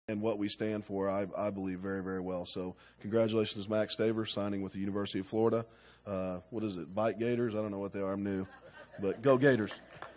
and what we stand for, I believe, very, very well. So congratulations, Max Staver, signing with the University of Florida. What is it, Bite Gators? I don't know what they are. I'm new. But go Gators.